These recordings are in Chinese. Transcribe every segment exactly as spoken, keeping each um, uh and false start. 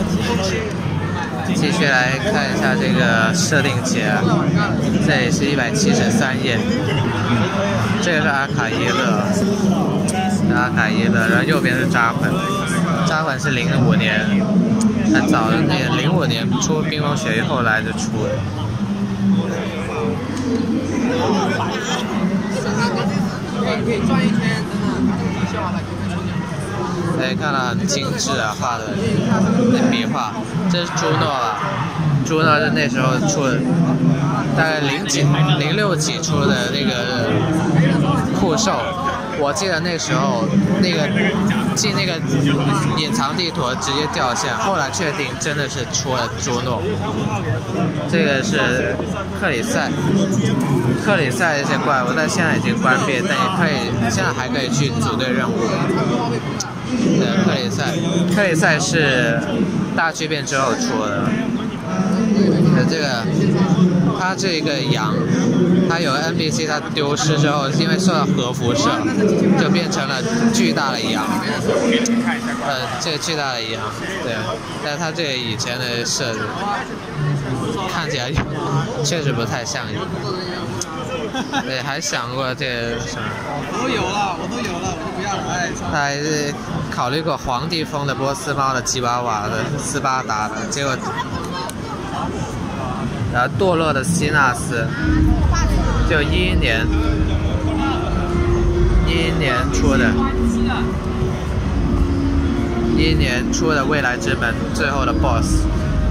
继续来看一下这个设定节，这也是一百七十三页。这个是阿卡耶勒，阿卡耶勒，然后右边是扎粉，扎粉是零五年，很早的那个零五年出冰封雪域，后来就出了。可以转一圈，真的，它笑完了就会抽奖。可以看到很精致啊，画的那笔画，这是朱诺了。朱诺是那时候出的，大概零几、零六几出的那个酷兽。我记得那时候那个进那个隐藏地图直接掉线，后来确定真的是出了朱诺。这个是克里塞，克里塞这些怪物，但现在已经关闭，但也可以，现在还可以去组队任务。对，克里塞，克里塞是大巨变之后出的。这个，它这个羊，它有 N P C， 它丢失之后，因为受到核辐射，就变成了巨大的羊。呃，这个巨大的羊，对，但是它这个以前的设置看起来确实不太像羊。对，还想过这个什么？ 我都有了，我都有了，我就不要了。哎， 他还是考虑过皇帝风的波斯猫的吉娃娃的斯巴达的，结果。然后堕落的希纳斯，就一一年，一一年出的，一一年出的未来之门最后的 boss。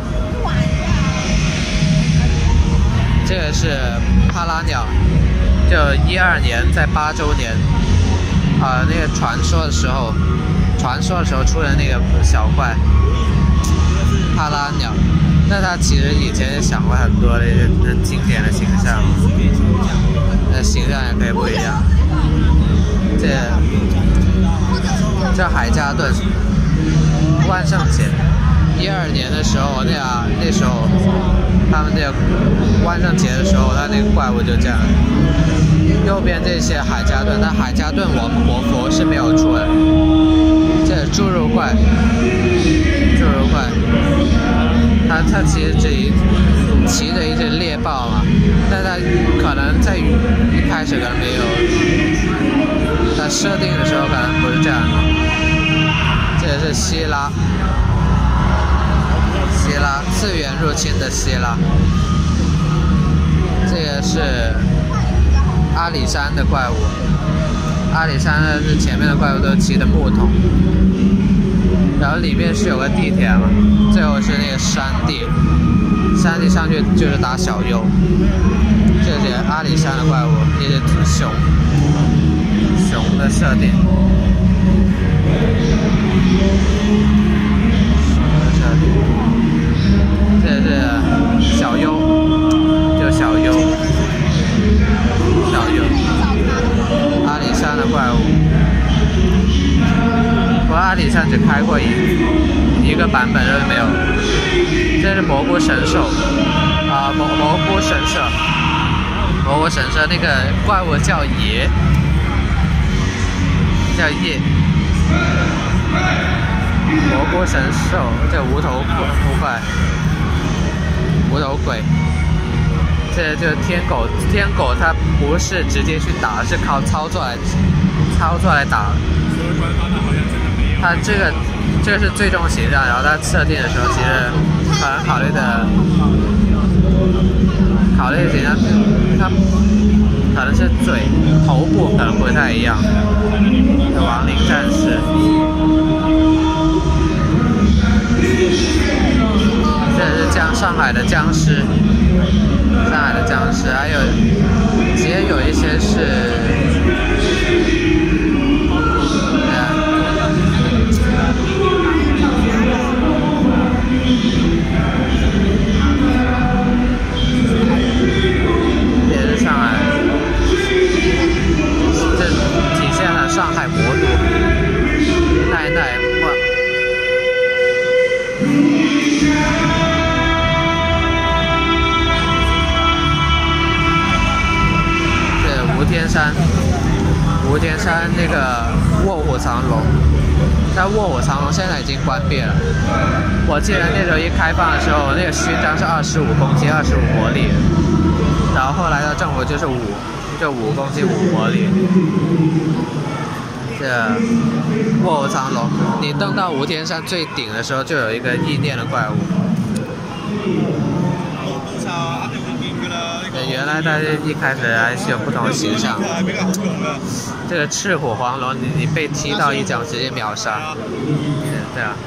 这个是帕拉鸟，就一二年在八周年，啊、呃，那个传说的时候，传说的时候出的那个小怪，帕拉鸟。那他其实以前也想过很多的经典的形象，那形象也可以不一样。这这海加顿，万圣节，一二年的时候，那啊那时候他们那个万圣节的时候，他那个怪物就这样。右边这些海加顿，但海加顿我们国服是没有出的。这是侏儒怪，侏儒怪。他他其实自己骑着一只猎豹嘛，但他可能在一开始可能没有，他设定的时候可能不是这样。这个是希拉，希拉次元入侵的希拉。这个是阿里山的怪物，阿里山呢是前面的怪物都骑的木桶。然后里面是有个地铁嘛，最后是那个山地，山地上去就是打小优。这是阿里山的怪物，一只熊，熊的设定，熊的设定。这是小优，就小优，小优，阿里山的怪物。我阿里山只开过一一个版本，就是没有。这是蘑菇神兽，啊、呃，蘑蘑菇神社，蘑菇神社那个怪物叫爷，叫叶。蘑菇神兽，这无头怪，无头鬼。这就是天狗，天狗它不是直接去打，是靠操作来操作来打。它这个这个是最终形象，然后它设定的时候，其实可能考虑的考虑的形象，它可能是嘴、头部可能不太一样。亡灵战士，这是江上海的僵尸，上海的僵尸，还有其实有一些是。上海魔都，奈奈万，这吴天山，吴天山那个卧虎藏龙，但卧虎藏龙现在已经关闭了， 我记得那时候一开放的时候，那个勋章是二十五公斤，二十五魔力，然后后来的政府就是五，就五公斤五魔力。这卧虎藏龙，你登到无天山最顶的时候，就有一个意念的怪物。原来它一开始还是有不同的形象。这个赤虎黄龙，你你被踢到一脚直接秒杀。对啊。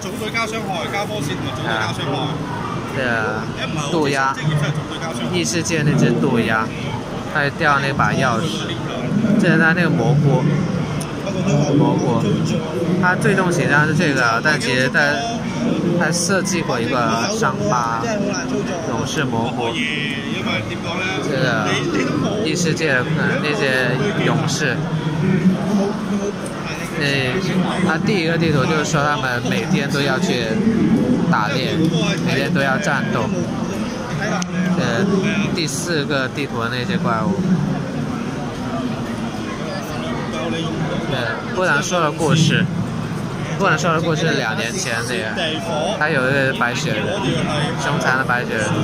啊。这个渡鸦，异世界那只渡鸦，它掉那把钥匙。这是它那个蘑菇。蘑菇，它最终形象是这个，但其实它还设计过一个伤疤勇士蘑菇。这个异世界的那些勇士，那他第一个地图就是说他们每天都要去打猎，每天都要战斗。呃，第四个地图的那些怪物。对，不能说的故事，不能说的故事是两年前那个，还有一个白雪人，凶残的白雪人，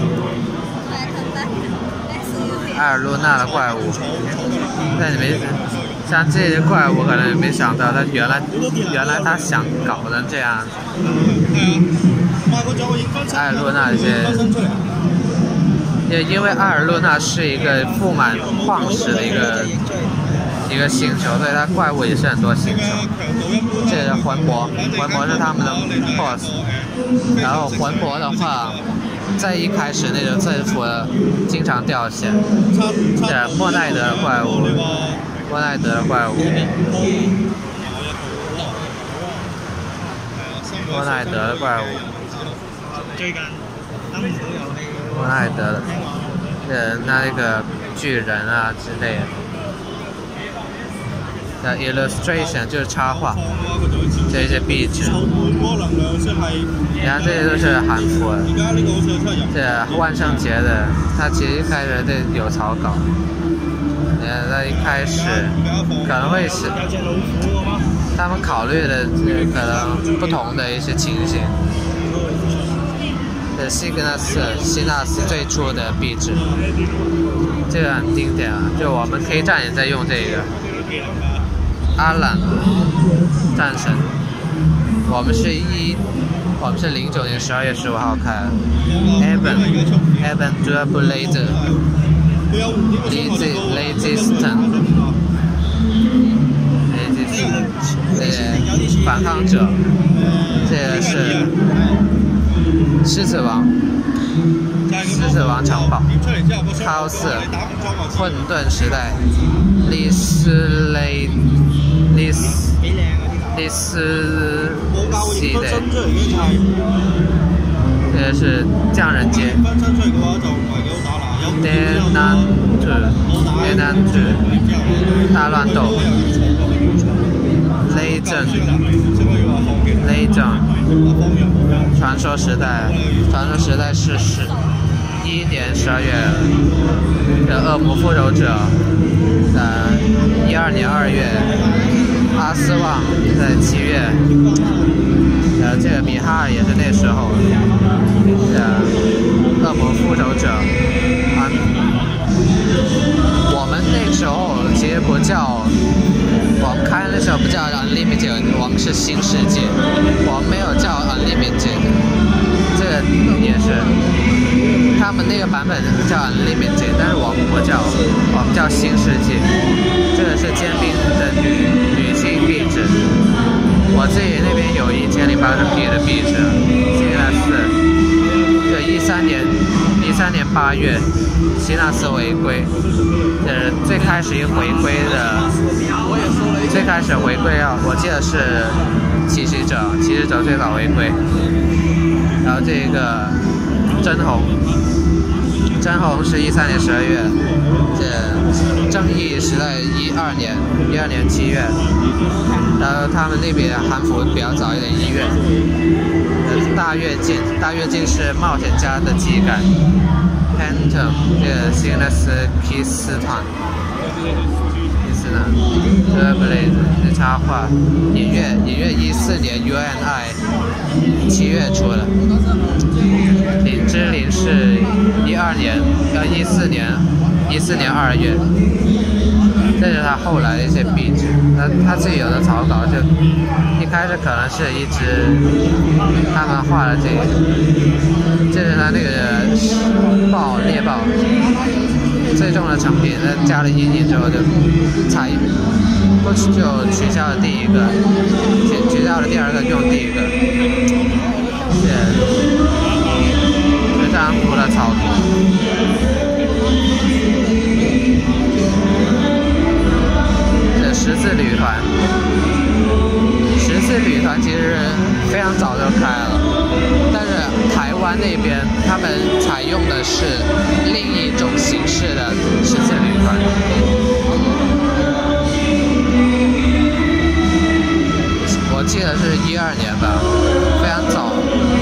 埃尔露娜的怪物。但你没像这些怪物，可能你没想到，他原来原来他想搞成这样。埃尔露娜这些，也因为埃尔露娜是一个布满矿石的一个。一个星球，所以它怪物也是很多星球。这是魂魔，魂魔是他们的 boss。然后魂魔的话，在一开始那种政府经常掉线。这莫奈德的怪物，莫奈德的怪物，莫奈德的怪物，莫奈德的，呃，那那个巨人啊之类的。的 illustration 就是插画，这些壁纸，你看这些都是韩服的，这万圣节的，它其实一开始这有草稿，你看它一开始可能会是他们考虑的可能不同的一些情形。这西格纳斯希纳斯最初的壁纸，这个很经典啊，就我们 K 站也在用这个。阿兰战神，我们是一，我们是零九年十二月十五号开的。Evan Evan Durablazer Lazy Lazyston Lazyston 这个反抗者，这个是狮子王。狮子王城堡 ，Chaos 混沌时代，利斯雷利斯利斯西的，这个是匠人街 ，Denantu Denantu 大乱斗 ，Legend Legend 传说时代，传说时代是十一年十二月的恶魔复仇者，呃，一二年二月，阿斯旺在七月，呃，这个米哈尔也是那时候，呃，恶魔复仇者，啊，我们那时候其实不叫。我们开的时候不叫 Unlimited， 我们是新世界，我们没有叫 Unlimited， 这个也是，他们那个版本叫 Unlimited， 但是我们不叫，我们叫新世界。这个是坚冰的女女性壁纸，我自己那边有一千零八十 P 的壁纸，希纳斯，这一三年一三年八月，希纳斯回归，呃，最开始一回归的。最开始回归啊，我记得是骑士者，骑士者最早回归。然后这个真红，真红是一三年十二月，这正义时代一二年，一二年七月。然后他们那边韩服比较早一点，一月。大跃进，大跃进是冒险家的基感。Phantom 这个新的是 Kiss 团。Durablazer 这插画，音乐音乐一四年 U N I 七月出的。 二年，要一四年，一四年二月，这是他后来的一些壁纸。那他自己有的草稿就一开始可能是一只他们画的这个，这是他那个豹猎豹最终的成品。那加了阴影之后就采不就取消了第一个，取取消了第二个，用第一个。是这张图的草图。这十字旅团，十字旅团其实非常早就开了，但是台湾那边他们采用的是另一种形式的十字旅团。我记得是一二年吧，非常早。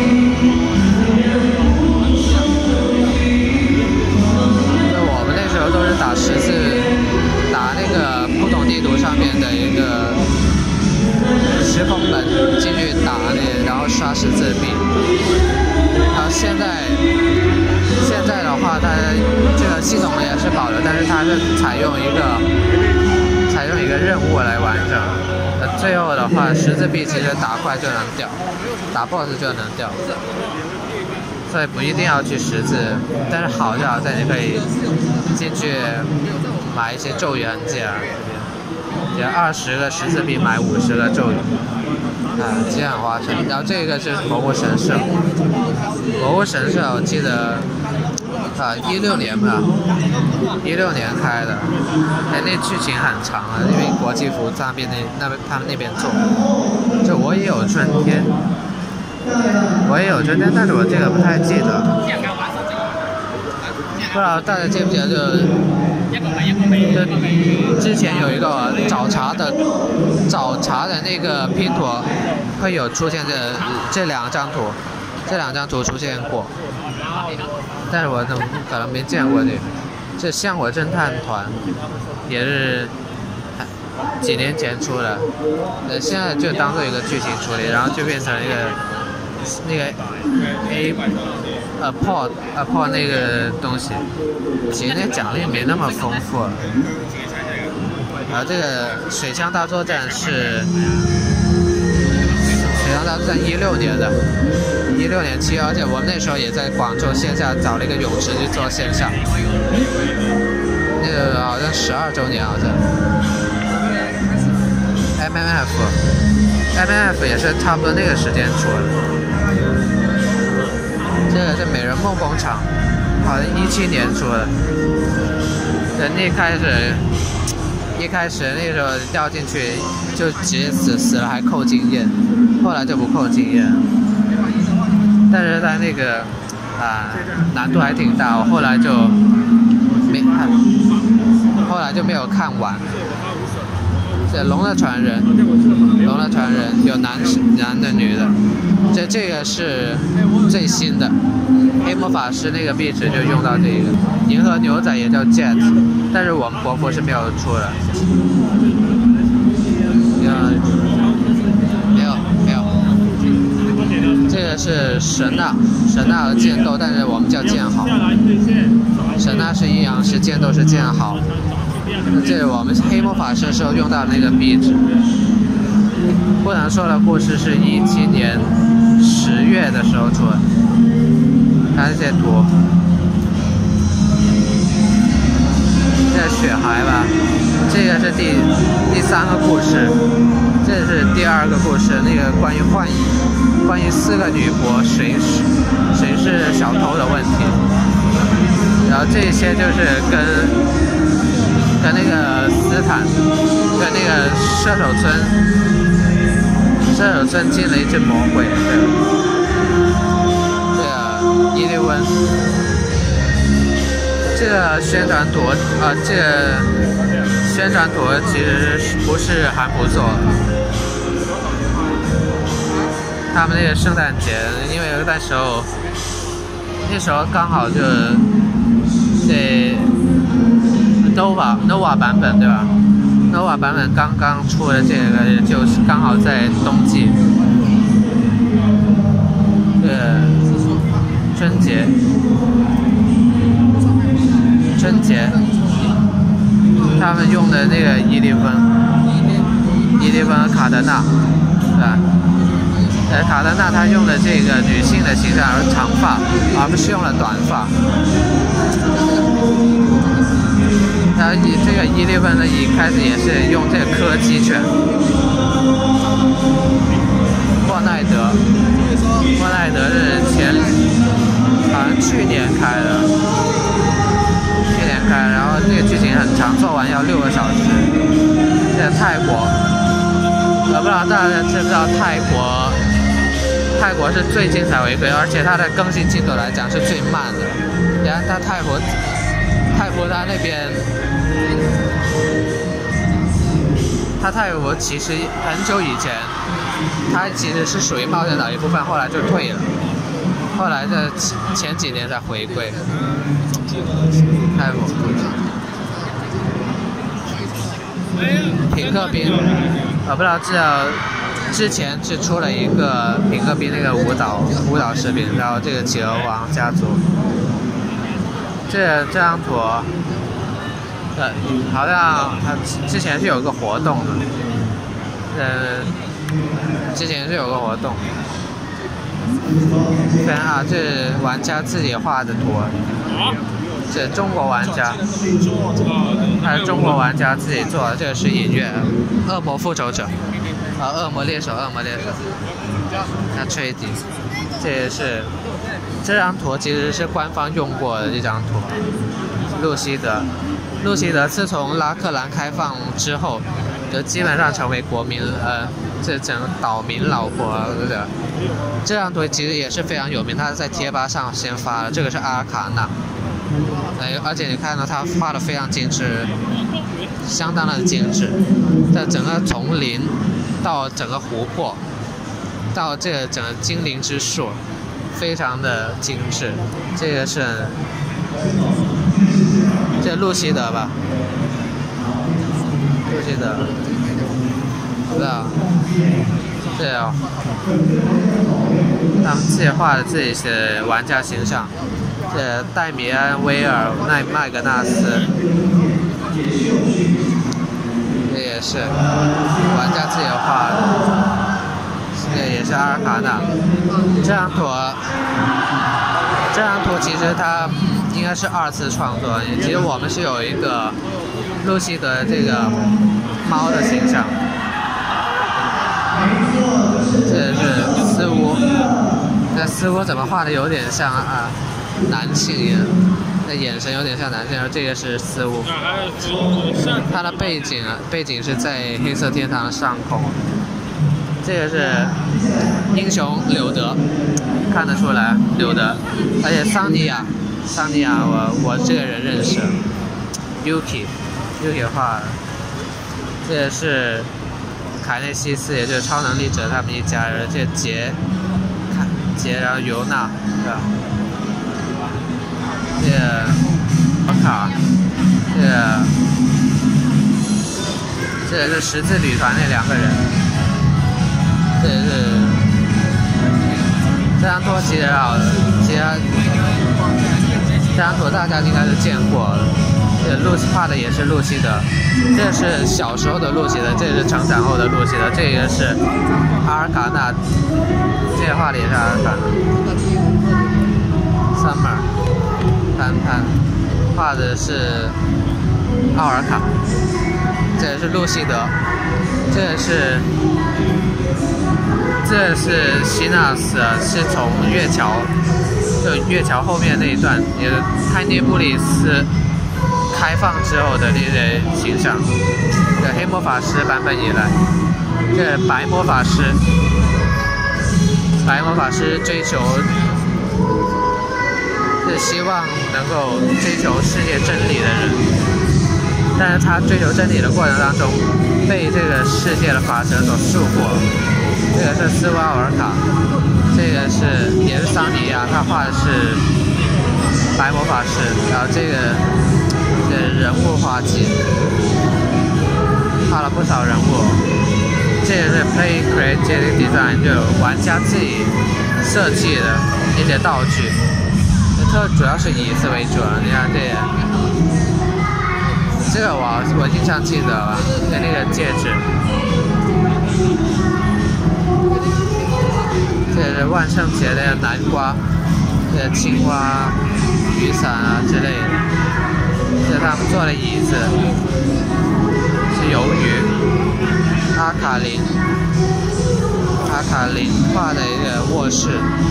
就我们那时候都是打十字，打那个不懂地图上面的一个时空门进去打那，然后刷十字币。然后现在，现在的话，它这个系统也是保留，但是它是采用一个采用一个任务来完成。最后的话，十字币其实打怪就能掉，打 boss 就能掉，所以不一定要去十字。但是好就好在你可以进去买一些咒语痕迹啊，这边，二十个十字币买五十个咒语，啊，其实很划算。然后这个是魔物神社，魔物神社我记得。啊，一六年吧，一六年开的，哎，那剧情很长啊，因为国际服那边那那边他们那边做，就我也有春天，我也有春天，但是我这个不太记得，不知道大家记不记得就，就之前有一个找茬的找茬的那个拼图，会有出现这这两张图，这两张图出现过。但是我可能没见过这个，这香火侦探团也是几年前出的，呃，现在就当做一个剧情处理，然后就变成一个那个 A apport apport 那个东西，其实那奖励没那么丰富。然后这个水枪大作战是水枪大作战一六年的。一六年七月，而且我们那时候也在广州线下找了一个泳池去做线下，那个好像十二周年好像。M M F，M M F 也是差不多那个时间出的。这个是美人梦工厂，好像一七年出的。人一开始，一开始那时候掉进去就直接死死了，还扣经验，后来就不扣经验。但是它那个啊、呃、难度还挺大，我后来就没看，后来就没有看完。这龙的传人，龙的传人有男男的女的，这这个是最新的。黑魔法师那个壁纸就用到这个，银河牛仔也叫 Jet， 但是我们国服是没有出的。没有没有。这个是神纳，神纳和剑斗，但是我们叫剑豪。神纳是阴阳师，剑斗是剑豪。这是我们黑魔法师时候用到的那个壁纸。不能说的故事是一七年十月的时候出的，看这些图。这是雪孩吧？这个是第第三个故事，这是第二个故事，那个关于幻影。关于四个女仆谁是谁是小偷的问题，然后这些就是跟跟那个斯坦跟那个射手村射手村进了一只魔鬼，对吧？这个伊利温，这个宣传图啊、呃，这个宣传图其实不是韩服做的。他们那个圣诞节，因为那时候，那时候刚好就这 Nova Nova 版本对吧 ？Nova 版本刚刚出的这个，就是刚好在冬季，呃，春节， 春节，他们用的那个伊利芬，伊利芬和卡德纳，对吧？呃，卡德纳他用的这个女性的形象而长发，而不是用了短发。他以这个伊利芬呢，一开始也是用这个柯基犬。莫奈德，莫奈德是前好像去年开的，去年开，然后这个剧情很长，做完要六个小时。在泰国，我不知道大家知不知道泰国。泰国是最精彩回归，而且它的更新进度来讲是最慢的。然后它泰国，泰国它那边，它泰国其实很久以前，它其实是属于冒险岛一部分，后来就退了，后来在前几年才回归。泰国，品客滨，我不知道知道。之前是出了一个品客滨那个舞蹈舞蹈视频，然后这个企鹅王家族，这这张图，呃，好像他之前是有个活动的，呃，之前是有个活动，看啊，这是玩家自己画的图，这中国玩家，还是中国玩家自己做的，这个是音乐，《恶魔复仇者》。啊，恶魔猎手，恶魔猎手，那吹笛，这也是这张图其实是官方用过的一张图。路西德，路西德自从拉克兰开放之后，就基本上成为国民呃这整个岛民老婆的。这张图其实也是非常有名，他是在贴吧上先发的。这个是阿尔卡纳，哎，而且你看到他画的非常精致，相当的精致，在整个丛林。到整个湖泊，到这个整个精灵之树，非常的精致。这个是这路西德吧？路西德，不知道。对哦，他们自己画的自己的玩家形象。这戴米安、威尔、奈麦格纳斯。这也是玩家自己画的，这也是阿尔卡纳。这张图，这张图其实它应该是二次创作。其实我们是有一个路西德这个猫的形象，这是斯乌，这斯乌怎么画的有点像啊男性一样？的眼神有点像男性，而这个是斯乌。它的背景啊，背景是在黑色天堂的上空。这个是英雄柳德，看得出来柳德，而且桑尼亚，桑尼亚我我这个人认识 ，Yuki Yuki 画的。这个是凯内西斯，也就是超能力者他们一家人。这杰，杰然后尤娜，对吧？这个卡，这个这个是十字旅团那两个人，这个是这张图其实好，其实这张图大家应该是见过了。这露西画的也是露西德，这是小时候的露西德，这是成长后的露西德，这个是阿尔卡纳，这个画的也是阿尔卡纳。Summer。潘潘画的是奥尔卡，这是路西德，这是这是希纳斯，是从月桥，就月桥后面那一段，也是泰涅布里斯开放之后的那些形象。这黑魔法师版本以来，这白魔法师，白魔法师追求。是希望能够追求世界真理的人，但是他追求真理的过程当中，被这个世界的法则所束缚。这个是斯瓦尔卡，这个是也是桑尼亚，他画的是白魔法师，然后这个这个人物画集，画了不少人物。这个是 Play Creative Design， 就玩家自己设计的一些道具。 特主要是以椅子为主啊。你看这个，这个我我经常记得了，跟那个戒指。这是万圣节的南瓜，这青蛙、雨伞啊之类的。这是他们做的椅子，是鱿鱼，阿卡林，阿卡林画的一个卧室。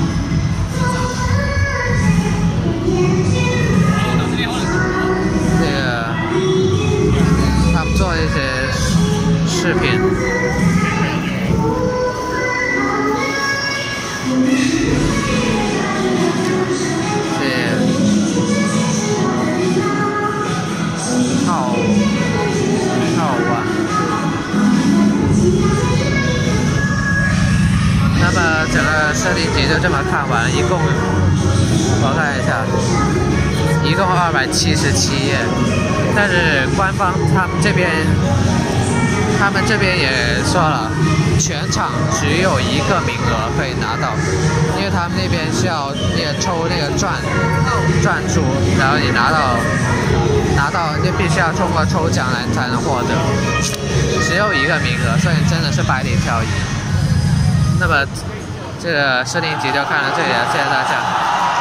这个他们做的一些饰品。套套碗。那么整个设定集就这么看完，一共我看一下，一共二百七十七页。但是官方他们这边，他们这边也说了，全场只有一个名额可以拿到，因为他们那边需要那个抽那个钻钻珠，然后你拿到拿到就必须要通过抽奖来才能获得，只有一个名额，所以真的是百里挑一。那么这个设定集就看到这里了，谢谢大家。